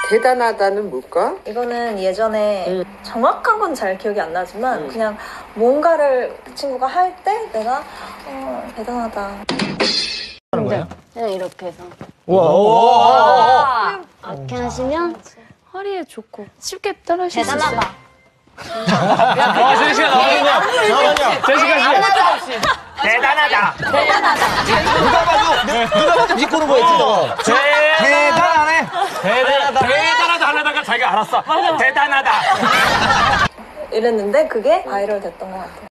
대단하다는 뭘까? 이거는 예전에 정확한 건 잘 기억이 안 나지만 그냥 뭔가를 그 친구가 할 때 내가 대단하다 하는 거예요? 그냥 이렇게 해서 우와. 이렇게 하시면 허리에 좋고 쉽게 따라하실 수 있어요. 대단하다. 제시가 나오는군요. 잠깐만요. 제시가 씨. 대단하다. 누가 봐도 비꼬는 거였지, 저거. 대단하네. 대단하다 하려다가 자기가 알았어. 대단하다. 이랬는데 그게 바이럴 됐던 것 같아요.